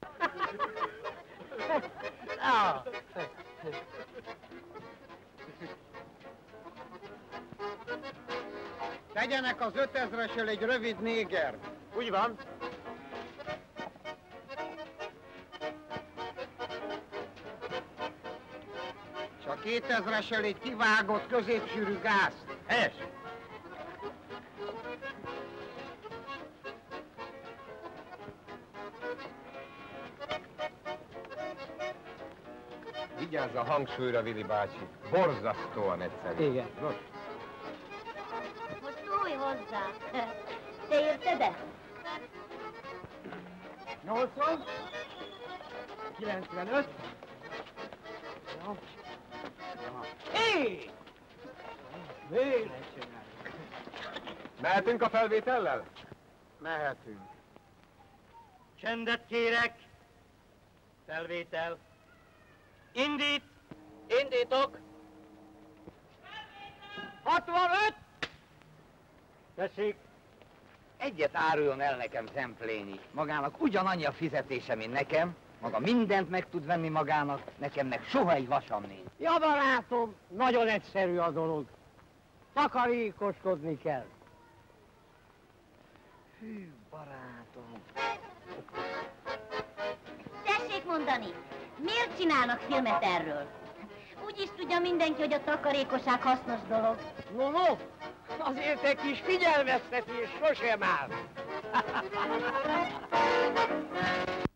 Ah. Tegyenek az 5000-esről egy rövid néger. Úgy van. És a 2000-esről egy kivágott középsűrű gázt. Helyes. Vigyázz a hangsúlyra, Vili bácsi. Borzasztóan egyszerű. Igen. Nos, Most szólj hozzá. Te érted-e? 80. 95. Jó. Hé! Véletlenül. mehetünk a felvétellel? Mehetünk. Csendet kérek. Felvétel. Indít. Indítok. 65. Tessék. Egyet áruljon el nekem Szempléni. Magának ugyanannyi a fizetése, mint nekem. Maga mindent meg tud venni magának, nekem meg soha egy vasam nincs. Ja, barátom, nagyon egyszerű a dolog. Takarékoskodni kell. Hű, barátom. Tessék mondani, miért csinálnak filmet erről? Úgy is tudja mindenki, hogy a takarékosság hasznos dolog. No, azért egy kis figyelmeztetés sosem áll.